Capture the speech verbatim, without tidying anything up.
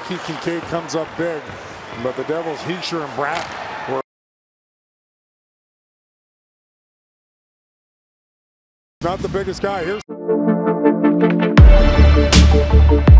Keith Kincaid comes up big, but the Devils, Hischier and Bratt, were not the biggest guy. Here's